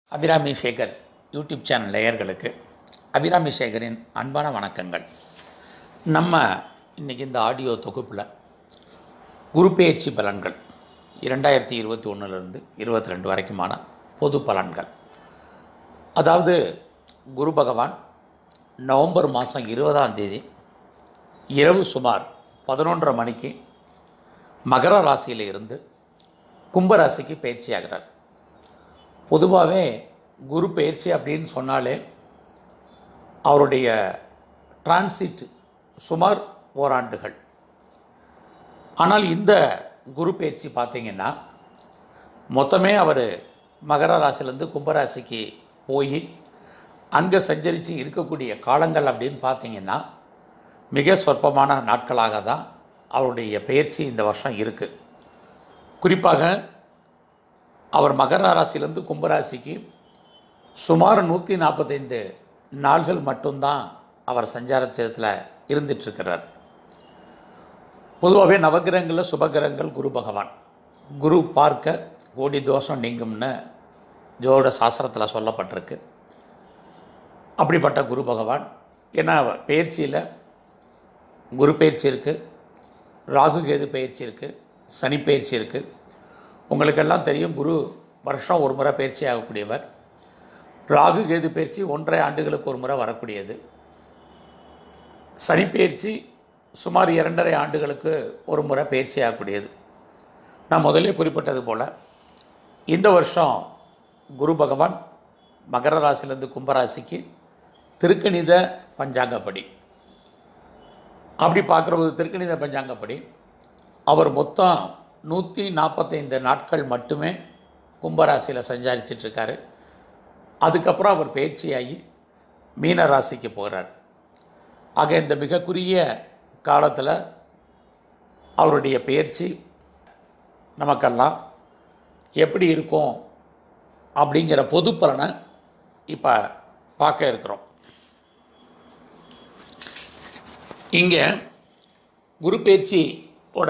Abirami Sekar YouTube channel நேயர்களுக்கு அபிராமி சேகரின் அன்பான வணக்கங்கள். நம்ம இன்றைக்கி இந்த ஆடியோ தொகுப்பில் குரு பெயர்ச்சி பலன்கள் 2021லேருந்து 22 வரைக்குமான பொது பலன்கள், அதாவது குரு பகவான் நவம்பர் மாதம் 20ஆம் தேதி இரவு சுமார் 11:30 மணிக்கு மகர ராசியில் இருந்து கும்பராசிக்கு பயிற்சி ஆகிறார். பொதுவாகவே குரு பயிற்சி அப்படின்னு சொன்னாலே அவருடைய டிரான்சிட் சுமார் ஓராண்டுகள். ஆனால் இந்த குரு பயிற்சி பார்த்திங்கன்னா மொத்தமே அவர் மகர ராசிலேருந்து கும்பராசிக்கு போய் அங்கே சஞ்சரித்து இருக்கக்கூடிய காலங்கள் அப்படின்னு பார்த்திங்கன்னா மிக சொற்பமான நாட்களாக தான் அவருடைய பயிற்சி இந்த வருஷம் இருக்குது. குறிப்பாக அவர் மகர ராசியிலேருந்து கும்பராசிக்கு சுமார் 145 நாள்கள் மட்டும்தான் அவர் சஞ்சாரத்தில் இருந்துகிட்ருக்கிறார். பொதுவாகவே நவகிரகங்களில் சுபகிரகங்கள் குரு பகவான். குரு பார்க்க கோடி தோஷம் நீங்கும்னு ஜோட சாஸ்திரத்தில் சொல்லப்பட்டிருக்கு. அப்படிப்பட்ட குரு பகவான் ஏன்னா பயிற்சியில் குரு பயிற்சி இருக்குது, ராகு கேது பயிற்சி இருக்குது, சனி பயிற்சி இருக்குது. உங்களுக்கெல்லாம் தெரியும், குரு வருஷம் ஒரு முறை பயிற்சி ஆகக்கூடியவர். ராகு கேது பயிற்சி 1.5 ஆண்டுகளுக்கு ஒரு முறை வரக்கூடியது. சனி பயிற்சி சுமார் 2.5 ஆண்டுகளுக்கு ஒரு முறை பயிற்சி ஆகக்கூடியது. நான் முதலே குறிப்பிட்டது போல் இந்த வருஷம் குரு பகவான் மகர ராசியிலேருந்து கும்பராசிக்கு திருக்கணித பஞ்சாங்கப்படி அப்படி பார்க்குறபோது திருக்கணித பஞ்சாங்கப்படி அவர் மொத்தம் 145 நாட்கள் மட்டுமே கும்பராசியில் சஞ்சாரிச்சிட்ருக்காரு. அதுக்கப்புறம் அவர் பயிற்சியாகி மீன ராசிக்கு போகிறார். ஆக இந்த மிக குறுகிய காலத்தில் அவருடைய பயிற்சி நமக்கெல்லாம் எப்படி இருக்கும் அப்படிங்கிற பொது பலனை இப்போ பார்க்க இருக்கிறோம். இங்கே குரு பயிற்சியோட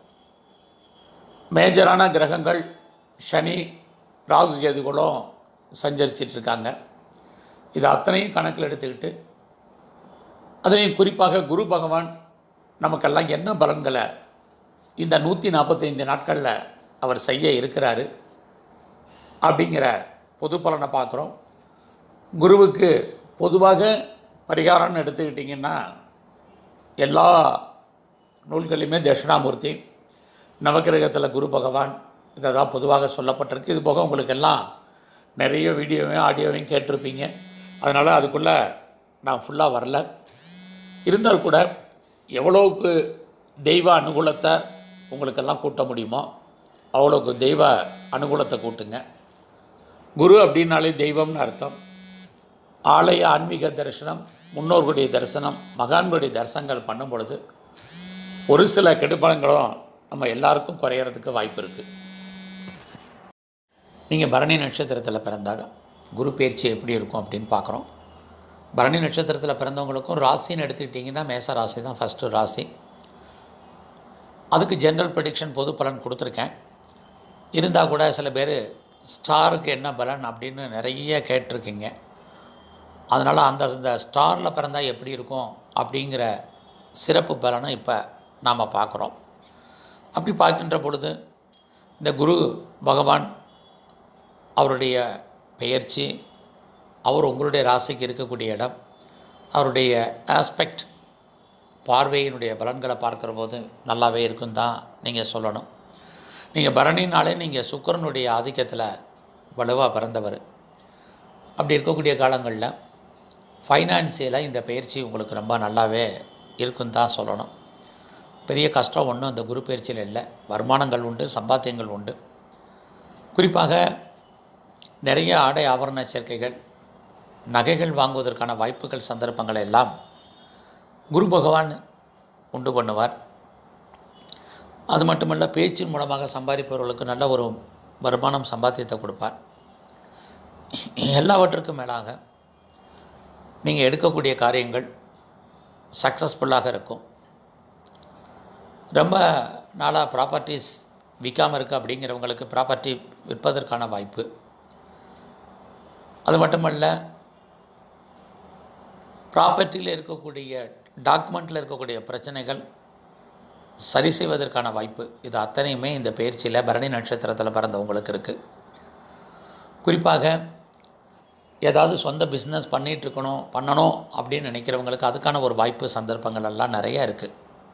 மேஜரான கிரகங்கள் சனி ராகு கேதுகளும் சஞ்சரிச்சிட்ருக்காங்க. இது அத்தனையும் கணக்கில் எடுத்துக்கிட்டு அதுலேயும் குறிப்பாக குரு பகவான் நமக்கெல்லாம் என்ன பலன்களை இந்த 145 நாட்களில் அவர் செய்ய இருக்கிறாரு அப்படிங்கிற பொது பலனை பார்க்குறோம். குருவுக்கு பொதுவாக பரிகாரம்னு எடுத்துக்கிட்டிங்கன்னா எல்லா நூல்களையுமே தட்சிணாமூர்த்தி, நவகிரகத்தில் குரு பகவான், இதை தான் பொதுவாக சொல்லப்பட்டிருக்கு. இது போக உங்களுக்கு எல்லாம் நிறைய வீடியோவையும் ஆடியோவையும் கேட்டிருப்பீங்க. அதனால் அதுக்குள்ளே நான் ஃபுல்லாக வரல. இருந்தால் கூட எவ்வளோவுக்கு தெய்வ அனுகூலத்தை உங்களுக்கெல்லாம் கூட்ட முடியுமோ அவ்வளோக்கு தெய்வ அனுகூலத்தை கூட்டுங்க. குரு அப்படின்னாலே தெய்வம்னு அர்த்தம். ஆலய ஆன்மீக தரிசனம், முன்னோர்களுடைய தரிசனம், மகான்களுடைய தரிசனங்கள் பண்ணும் பொழுது ஒரு சில கெடுபலங்களும் நம்ம எல்லாருக்கும் குறையிறதுக்கு வாய்ப்பு இருக்குது. நீங்கள் பரணி நட்சத்திரத்தில் பிறந்தால் குரு பயிற்சி எப்படி இருக்கும் அப்படின்னு பார்க்குறோம். பரணி நட்சத்திரத்தில் பிறந்தவங்களுக்கும் ராசின்னு எடுத்துக்கிட்டிங்கன்னா மேச ராசி தான் ஃபஸ்ட்டு ராசி. அதுக்கு ஜென்ரல் ப்ரெடிக்ஷன் பொது பலன் கொடுத்துருக்கேன். இருந்தால் கூட சில பேர் ஸ்டாருக்கு என்ன பலன் அப்படின்னு நிறைய கேட்டிருக்கீங்க. அதனால் அந்த ஸ்டாரில் பிறந்தால் எப்படி இருக்கும் அப்படிங்கிற சிறப்பு பலனை இப்போ நாம் பார்க்குறோம். அப்படி பார்க்கின்ற பொழுது இந்த குரு பகவான் அவருடைய பெயர்ச்சி, அவர் உங்களுடைய ராசிக்கு இருக்கக்கூடிய இடம், அவருடைய ஆஸ்பெக்ட் பார்வையினுடைய பலன்களை பார்க்குற போது நல்லாவே இருக்கும் தான் நீங்கள் சொல்லணும். நீங்கள் பரணினாலே நீங்கள் சுக்கிரனுடைய ஆதிக்கத்தில் வலுவாக பிறந்தவர். அப்படி இருக்கக்கூடிய காலங்களில் ஃபைனான்சியலாக இந்த பயிற்சி உங்களுக்கு ரொம்ப நல்லாவே இருக்குன்னு தான் சொல்லணும். பெரிய கஷ்டம் ஒன்றும் இந்த குரு பயிற்சியில் இல்லை. வருமானங்கள் உண்டு, சம்பாத்தியங்கள் உண்டு. குறிப்பாக நிறைய ஆடை ஆபரண சேர்க்கைகள், நகைகள் வாங்குவதற்கான வாய்ப்புகள், சந்தர்ப்பங்களை எல்லாம் குரு பகவான் உண்டு பண்ணுவார். அது மட்டுமல்ல, பேச்சின் மூலமாக சம்பாதிப்பவர்களுக்கு நல்ல ஒரு வருமானம், சம்பாத்தியத்தை கொடுப்பார். எல்லாவற்றுக்கும் மேலாக நீங்கள் எடுக்கக்கூடிய காரியங்கள் சக்ஸஸ்ஃபுல்லாக இருக்கும். ரொம்ப நாளாக ப்ராப்பர்ட்டிஸ் விற்காமல் இருக்குது அப்படிங்கிறவங்களுக்கு ப்ராப்பர்ட்டி விற்பதற்கான வாய்ப்பு, அது மட்டுமல்ல, ப்ராப்பர்ட்டியில் இருக்கக்கூடிய டாக்குமெண்ட்டில் இருக்கக்கூடிய பிரச்சனைகள் சரி செய்வதற்கான வாய்ப்பு, இது அத்தனையுமே இந்த பயிற்சியில் பரணி நட்சத்திரத்தில் பிறந்தவங்களுக்கு இருக்குது. குறிப்பாக ஏதாவது சொந்த பிஸ்னஸ் பண்ணணும் அப்படின்னு நினைக்கிறவங்களுக்கு அதுக்கான ஒரு வாய்ப்பு சந்தர்ப்பங்கள் எல்லாம் நிறையா இருக்குது.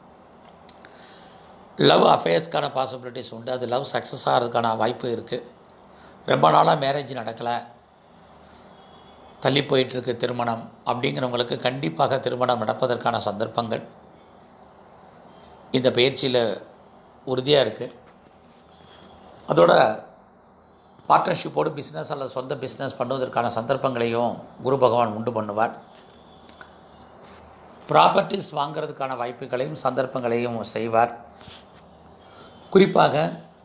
லவ் அஃபேர்ஸ்க்கான பாசிபிலிட்டிஸ் உண்டு. அது லவ் சக்ஸஸ் ஆகிறதுக்கான வாய்ப்பு இருக்குது. ரொம்ப நாளாக மேரேஜ் நடக்கலை, தள்ளி போயிட்டுருக்கு திருமணம் அப்படிங்கிறவங்களுக்கு கண்டிப்பாக திருமணம் நடப்பதற்கான சந்தர்ப்பங்கள் இந்த பயிற்சியில் உறுதியாக இருக்குது. அதோட பார்ட்னர்ஷிப்போடு பிஸ்னஸ் அல்லது சொந்த பிஸ்னஸ் பண்ணுவதற்கான சந்தர்ப்பங்களையும் குரு பகவான் உண்டு பண்ணுவார். ப்ராப்பர்ட்டிஸ் வாங்கிறதுக்கான வாய்ப்புகளையும் சந்தர்ப்பங்களையும் செய்வார். குறிப்பாக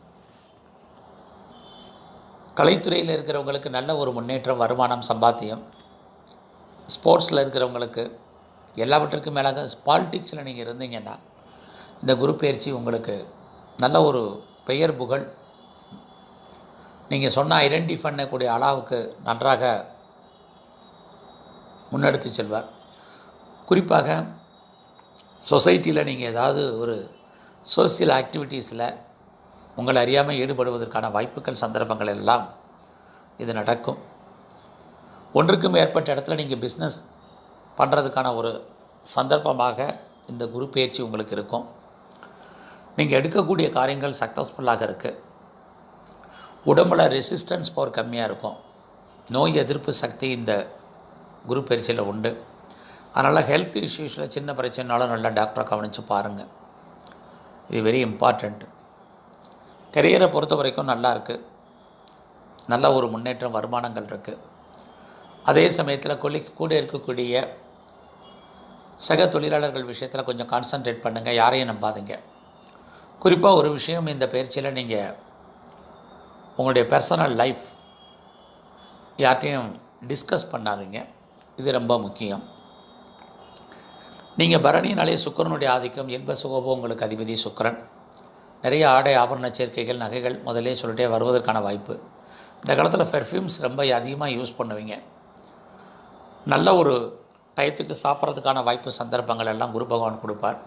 கலைத்துறையில் இருக்கிறவங்களுக்கு நல்ல ஒரு முன்னேற்றம், வருமானம், சம்பாத்தியம். ஸ்போர்ட்ஸில் இருக்கிறவங்களுக்கு எல்லாவற்றுக்கும் மேலாக பாலிட்டிக்ஸில் நீங்கள் இருந்தீங்கன்னா இந்த குரு பயிற்சி உங்களுக்கு நல்ல ஒரு பெயர் புகழ், நீங்கள் சொன்ன ஐடென்டிஃபை பண்ணக்கூடிய அளவுக்கு நன்றாக முன்னெடுத்து செல்வார். குறிப்பாக சொசைட்டியில் நீங்கள் ஏதாவது ஒரு சோசியல் ஆக்டிவிட்டீஸில் உங்களை அறியாமல் ஈடுபடுவதற்கான வாய்ப்புகள், சந்தர்ப்பங்கள் எல்லாம் இது நடக்கும். ஒன்றுக்கு மேற்பட்ட இடத்துல நீங்கள் பிஸ்னஸ் பண்ணுறதுக்கான ஒரு சந்தர்ப்பமாக இந்த குரு பயிற்சி உங்களுக்கு இருக்கும். நீங்கள் எடுக்கக்கூடிய காரியங்கள் சக்ஸஸ்ஃபுல்லாக இருக்குது. உடம்புல ரெசிஸ்டன்ஸ் பவர் கம்மியாக இருக்கும். நோய் எதிர்ப்பு சக்தி இந்த குரு பயிற்சியில் உண்டு. அதனால் ஹெல்த் இஷ்யூஸில் சின்ன பிரச்சனைனாலும் நல்லா டாக்டரை கவனித்து பாருங்கள். இது வெரி இம்பார்ட்டண்ட். கரியரை பொறுத்த வரைக்கும் நல்லா இருக்குது. நல்ல ஒரு முன்னேற்றம், வருமானங்கள் இருக்குது. அதே சமயத்தில் கொலீக்ஸ் கூட இருக்கக்கூடிய சக தொழிலாளர்கள் விஷயத்தில் கொஞ்சம் கான்சன்ட்ரேட் பண்ணுங்கள். யாரையும் நம்பாதீங்க. குறிப்பாக ஒரு விஷயம், இந்த பயிற்சியில் நீங்கள் உங்களுடைய பர்சனல் லைஃப் யார்ட்டையும் டிஸ்கஸ் பண்ணாதீங்க. இது ரொம்ப முக்கியம். நீங்கள் பரணியினாலே சுக்கிரனுடைய ஆதிக்கம், இன்ப சுகபோகம் உங்களுக்கு அதிபதி சுக்கிரன். நிறைய ஆடை ஆபரண சேர்க்கைகள், நகைகள் முதலே சொல்லிட்டே வருவதற்கான வாய்ப்பு. இந்த காலத்தில் பெர்ஃப்யூம்ஸ் ரொம்ப அதிகமாக யூஸ் பண்ணுவீங்க. நல்ல ஒரு டயத்துக்கு சாப்பிட்றதுக்கான வாய்ப்பு, சந்தர்ப்பங்கள் எல்லாம் குரு பகவான் கொடுப்பார்.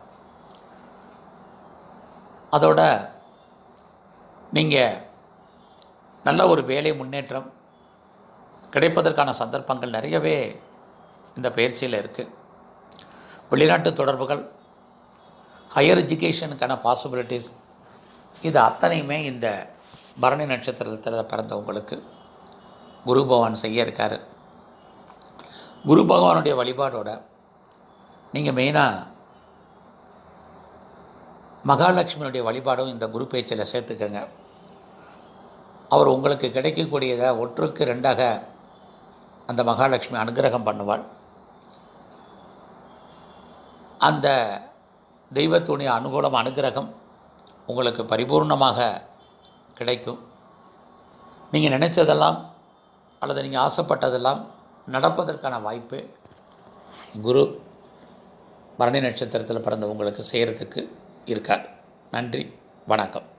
அதோட நீங்கள் நல்ல ஒரு வேலை முன்னேற்றம் கிடைப்பதற்கான சந்தர்ப்பங்கள் நிறையவே இந்த பயிற்சியில் இருக்குது. வெளிநாட்டு தொடர்புகள், ஹையர் எஜுகேஷனுக்கான பாசிபிலிட்டிஸ், இது அத்தனையுமே இந்த பரணி நட்சத்திரத்தில் பிறந்தவங்களுக்கு குரு பகவான் செய்ய இருக்கார். குரு பகவானுடைய வழிபாடோட நீங்கள் மெயினாக மகாலட்சுமியுடைய வழிபாடும் இந்த குரு பேச்சில் சேர்த்துக்கங்க. அவர் உங்களுக்கு கிடைக்கக்கூடியதை 1க்கு 2ஆக அந்த மகாலட்சுமி அனுகிரகம் பண்ணுவாள். அந்த தெய்வத்துடைய அனுகூலம், அனுகிரகம் உங்களுக்கு பரிபூர்ணமாக கிடைக்கும். நீங்கள் நினைச்சதெல்லாம் அல்லது நீங்கள் ஆசைப்பட்டதெல்லாம் நடப்பதற்கான வாய்ப்பு குரு பரணி நட்சத்திரத்தில் பிறந்த உங்களுக்கு செய்கிறதுக்கு இருக்கார். நன்றி, வணக்கம்.